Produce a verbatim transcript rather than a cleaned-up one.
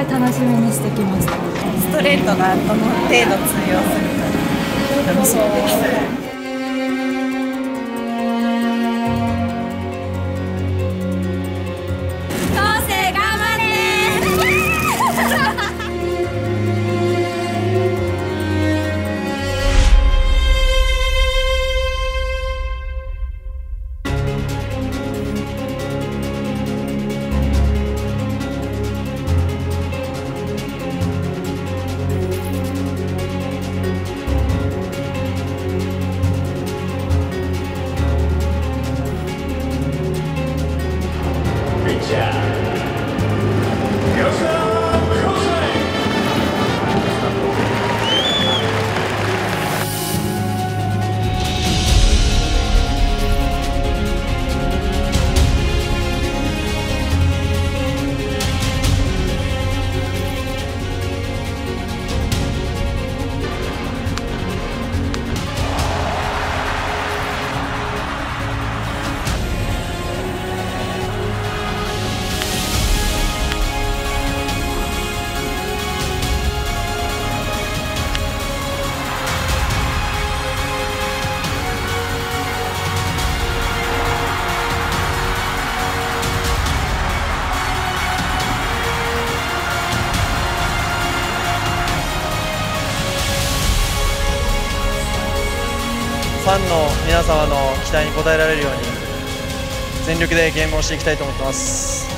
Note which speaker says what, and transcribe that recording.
Speaker 1: 楽しみにしてきました。
Speaker 2: ストレートがどの程度通用するか楽しみです。
Speaker 3: ファンの皆様の期待に応えられるように全力でゲームをしていきたいと思ってます。